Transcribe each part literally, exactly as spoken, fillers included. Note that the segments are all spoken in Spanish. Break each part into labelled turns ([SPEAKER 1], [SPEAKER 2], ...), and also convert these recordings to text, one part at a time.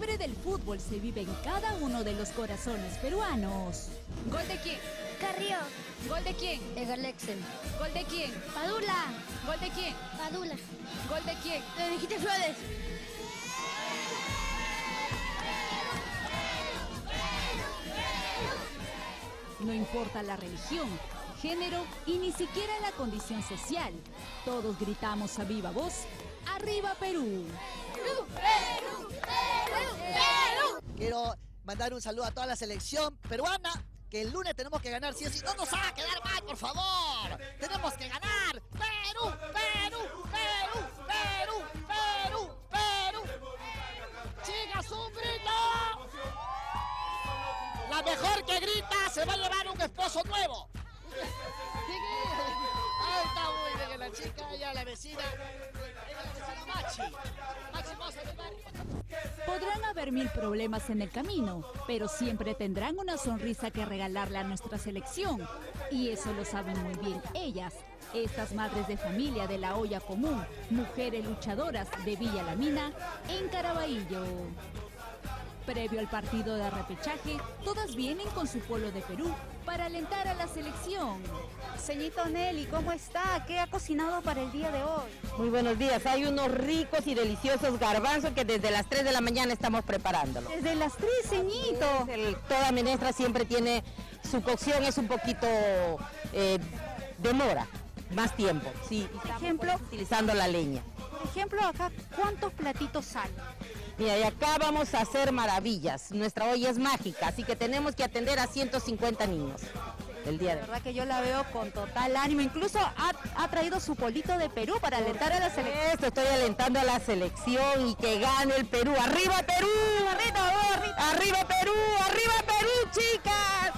[SPEAKER 1] fiebre del fútbol se vive en cada uno de los corazones peruanos. ¿Gol de quién?
[SPEAKER 2] Carrillo.
[SPEAKER 1] ¿Gol de quién?
[SPEAKER 2] Egalexen.
[SPEAKER 1] ¿Gol de quién?
[SPEAKER 2] Padula.
[SPEAKER 1] ¿Gol de quién?
[SPEAKER 2] Padula.
[SPEAKER 1] ¿Gol de quién?
[SPEAKER 2] De Mijita Flores.
[SPEAKER 1] No importa la religión, género y ni siquiera la condición social. Todos gritamos a viva voz, ¡Arriba Perú!
[SPEAKER 2] ¡Perú! ¡Perú! ¡Perú! ¡Perú!
[SPEAKER 3] Quiero mandar un saludo a toda la selección peruana, que el lunes tenemos que ganar, sí o sí. No nos haga quedar mal, por favor. Tenemos que ganar. Perú, Perú, Perú, Perú, Perú, Perú. Chicas, un grito. La mejor que grita se va a llevar un esposo nuevo. Ahí está muy bien la chica, ella la vecina. Ella la vecina Machi. Machi Mosa del barrio.
[SPEAKER 1] Podrán haber mil problemas en el camino, pero siempre tendrán una sonrisa que regalarle a nuestra selección. Y eso lo saben muy bien ellas, estas madres de familia de la olla común, mujeres luchadoras de Villa La Mina, en Caraballo. Previo al partido de repechaje, todas vienen con su polo de Perú para alentar a la selección.
[SPEAKER 4] Señorita Nelly, ¿cómo está? ¿Qué ha cocinado para el día de hoy?
[SPEAKER 5] Muy buenos días. Hay unos ricos y deliciosos garbanzos que desde las tres de la mañana estamos preparándolos.
[SPEAKER 4] Desde las tres, señito.
[SPEAKER 5] El, toda menestra siempre tiene, su cocción es un poquito, eh, demora más tiempo. Sí,
[SPEAKER 4] por ejemplo,
[SPEAKER 5] utilizando la leña.
[SPEAKER 4] Por ejemplo, acá, ¿cuántos platitos salen?
[SPEAKER 5] Mira, y acá vamos a hacer maravillas. Nuestra olla es mágica, así que tenemos que atender a ciento cincuenta niños el día de hoy.
[SPEAKER 4] La verdad que yo la veo con total ánimo. Incluso ha, ha traído su polito de Perú para alentar a la selección.
[SPEAKER 5] Esto, estoy alentando a la selección y que gane el Perú. ¡Arriba Perú! ¡Arriba, arriba! ¡Arriba Perú! ¡Arriba Perú, chicas!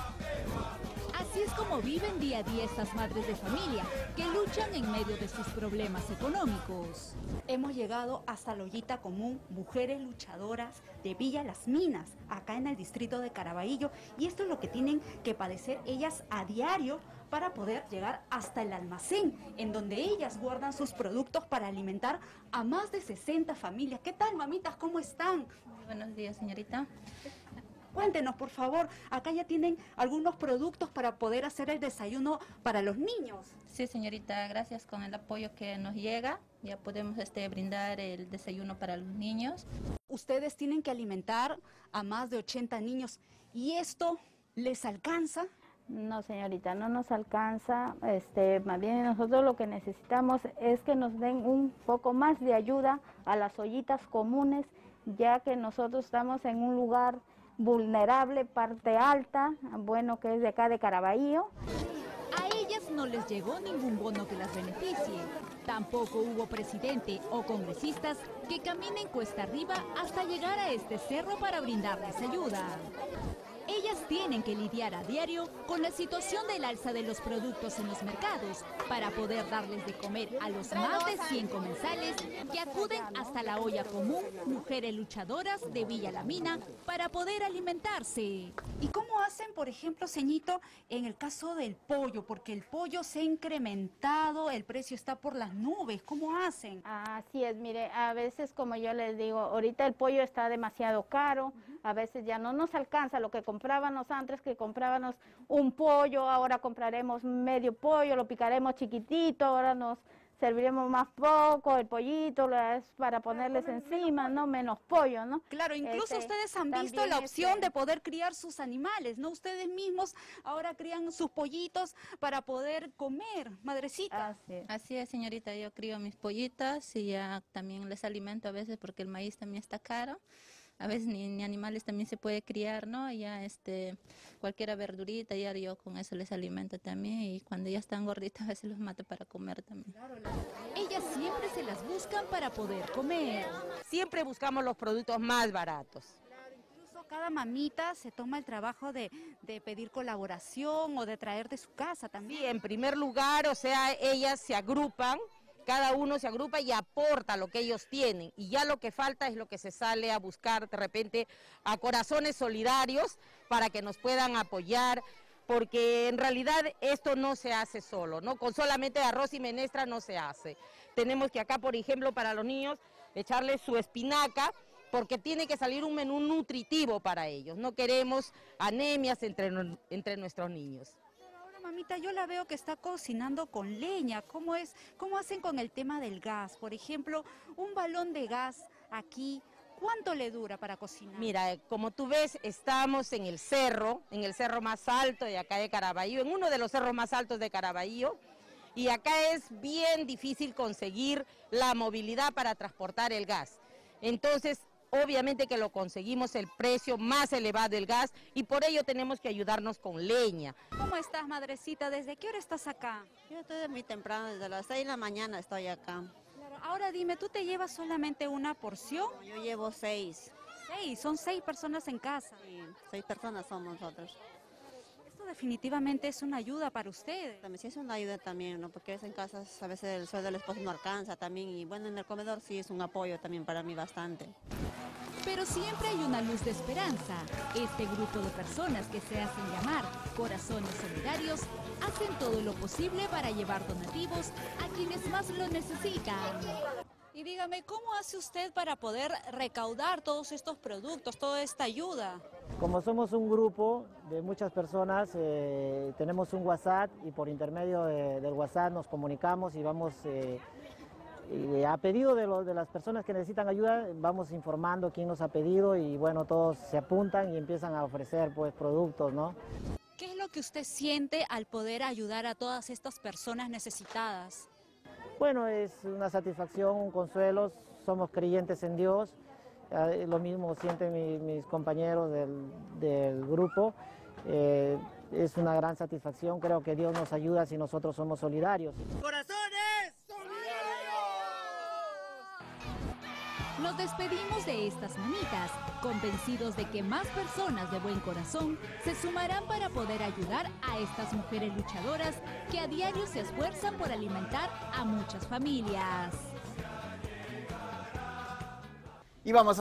[SPEAKER 1] Así es como viven día a día estas madres de familia, que luchan en medio de sus problemas económicos.
[SPEAKER 4] Hemos llegado hasta la ollita común, mujeres luchadoras de Villa Las Minas, acá en el distrito de Caraballo, y esto es lo que tienen que padecer ellas a diario para poder llegar hasta el almacén, en donde ellas guardan sus productos para alimentar a más de sesenta familias. ¿Qué tal, mamitas? ¿Cómo están?
[SPEAKER 6] Muy buenos días, señorita.
[SPEAKER 4] Cuéntenos, por favor, acá ya tienen algunos productos para poder hacer el desayuno para los niños.
[SPEAKER 6] Sí, señorita, gracias con el apoyo que nos llega, ya podemos este, brindar el desayuno para los niños.
[SPEAKER 4] Ustedes tienen que alimentar a más de ochenta niños, ¿y esto les alcanza?
[SPEAKER 7] No, señorita, no nos alcanza, este, más bien nosotros lo que necesitamos es que nos den un poco más de ayuda a las ollitas comunes, ya que nosotros estamos en un lugar vulnerable, parte alta, bueno, que es de acá de Caraballo.
[SPEAKER 1] A ellas no les llegó ningún bono que las beneficie. Tampoco hubo presidente o congresistas que caminen cuesta arriba hasta llegar a este cerro para brindarles ayuda. Ellas tienen que lidiar a diario con la situación del alza de los productos en los mercados para poder darles de comer a los más de cien comensales que acuden hasta la olla común, mujeres luchadoras de Villa La Mina, para poder alimentarse.
[SPEAKER 4] ¿Y cómo hacen, por ejemplo, ceñito, en el caso del pollo? Porque el pollo se ha incrementado, el precio está por las nubes. ¿Cómo hacen?
[SPEAKER 7] Así es, mire, a veces, como yo les digo, ahorita el pollo está demasiado caro, a veces ya no nos alcanza lo que comprábamos antes, que comprábamos un pollo, ahora compraremos medio pollo, lo picaremos chiquitito, ahora nos serviremos más poco, el pollito es para ponerles encima, ¿no? Menos pollo, ¿no?
[SPEAKER 4] Claro, incluso
[SPEAKER 7] Este,
[SPEAKER 4] ustedes han visto
[SPEAKER 7] también
[SPEAKER 4] la opción
[SPEAKER 7] este,
[SPEAKER 4] de poder criar sus animales, ¿no? Ustedes mismos ahora crían sus pollitos para poder comer, madrecita.
[SPEAKER 7] Así es.
[SPEAKER 6] Así es, señorita, yo crío mis pollitas y ya también les alimento a veces porque el maíz también está caro. A veces ni, ni animales también se puede criar, ¿no? Ya este, cualquier verdurita, ya yo con eso les alimento también y cuando ya están gorditas a veces los mato para comer también.
[SPEAKER 1] Ellas siempre se las buscan para poder comer.
[SPEAKER 5] Siempre buscamos los productos más baratos.
[SPEAKER 4] Incluso cada mamita se toma el trabajo de, de pedir colaboración o de traer de su casa también.
[SPEAKER 5] Sí, en primer lugar, o sea, ellas se agrupan. Cada uno se agrupa y aporta lo que ellos tienen y ya lo que falta es lo que se sale a buscar de repente a corazones solidarios para que nos puedan apoyar, porque en realidad esto no se hace solo, ¿no? Con solamente arroz y menestra no se hace. Tenemos que acá, por ejemplo, para los niños, echarles su espinaca, porque tiene que salir un menú nutritivo para ellos. No queremos anemias entre, entre nuestros niños.
[SPEAKER 4] Ahora, mamita, yo la veo que está cocinando con leña. ¿Cómo es? ¿Cómo hacen con el tema del gas? Por ejemplo, un balón de gas aquí, ¿cuánto le dura para cocinar?
[SPEAKER 5] Mira, como tú ves, estamos en el cerro, en el cerro más alto de acá de Caraballo, en uno de los cerros más altos de Caraballo, y acá es bien difícil conseguir la movilidad para transportar el gas. Entonces, obviamente que lo conseguimos el precio más elevado del gas y por ello tenemos que ayudarnos con leña.
[SPEAKER 4] ¿Cómo estás, madrecita? ¿Desde qué hora estás acá?
[SPEAKER 8] Yo estoy muy temprano, desde las seis de la mañana estoy acá.
[SPEAKER 4] Claro, ahora dime, ¿tú te llevas solamente una porción?
[SPEAKER 8] Yo llevo seis.
[SPEAKER 4] Seis, son seis personas en casa.
[SPEAKER 8] Sí, seis personas somos nosotros.
[SPEAKER 4] Esto definitivamente es una ayuda para ustedes.
[SPEAKER 8] También sí es una ayuda también, ¿no? Porque en casa a veces el sueldo del esposo no alcanza también y bueno, en el comedor sí es un apoyo también para mí bastante.
[SPEAKER 1] Pero siempre hay una luz de esperanza. Este grupo de personas que se hacen llamar Corazones Solidarios hacen todo lo posible para llevar donativos a quienes más lo necesitan.
[SPEAKER 4] Y dígame, ¿cómo hace usted para poder recaudar todos estos productos, toda esta ayuda?
[SPEAKER 9] Como somos un grupo de muchas personas, eh, tenemos un WhatsApp y por intermedio de, del WhatsApp nos comunicamos y vamos, eh, y a pedido de, lo, de las personas que necesitan ayuda, vamos informando quién nos ha pedido y bueno, todos se apuntan y empiezan a ofrecer pues productos, ¿no?
[SPEAKER 4] ¿Qué es lo que usted siente al poder ayudar a todas estas personas necesitadas?
[SPEAKER 9] Bueno, es una satisfacción, un consuelo, somos creyentes en Dios, eh, lo mismo sienten mi, mis compañeros del, del grupo, eh, es una gran satisfacción, creo que Dios nos ayuda si nosotros somos solidarios.
[SPEAKER 3] ¡Corazones solidarios!
[SPEAKER 1] Nos despedimos de estas mamitas, convencidos de que más personas de buen corazón se sumarán para poder ayudar a estas mujeres luchadoras que a diario se esfuerzan por alimentar a muchas familias.
[SPEAKER 10] Y vamos a